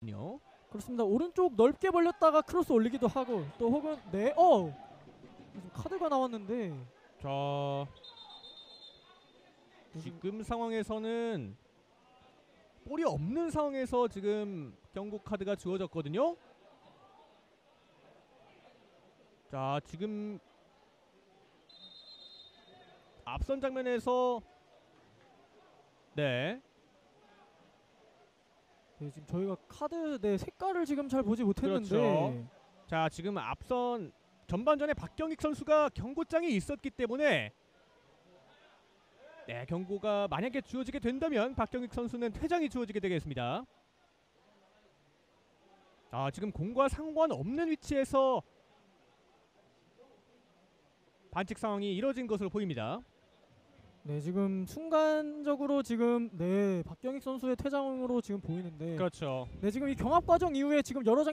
그렇습니다. 오른쪽 넓게 벌렸다가 크로스 올리기도 하고 또 혹은 지금 카드가 나왔는데 자, 지금 상황에서는 볼이 없는 상황에서 지금 경고 카드가 주어졌거든요. 자, 지금 앞선 장면에서 네, 지금 저희가 카드 색깔을 지금 잘 보지 못했는데 그렇죠. 자, 지금 앞선 전반전에 박경익 선수가 경고장이 있었기 때문에 경고가 만약에 주어지게 된다면 박경익 선수는 퇴장이 주어지게 되겠습니다. 지금 공과 상관없는 위치에서 반칙 상황이 이뤄진 것으로 보입니다. 네, 지금 순간적으로 지금 박경익 선수의 퇴장으로 지금 보이는데 그렇죠. 네, 지금 이 경합 과정 이후에 지금 여러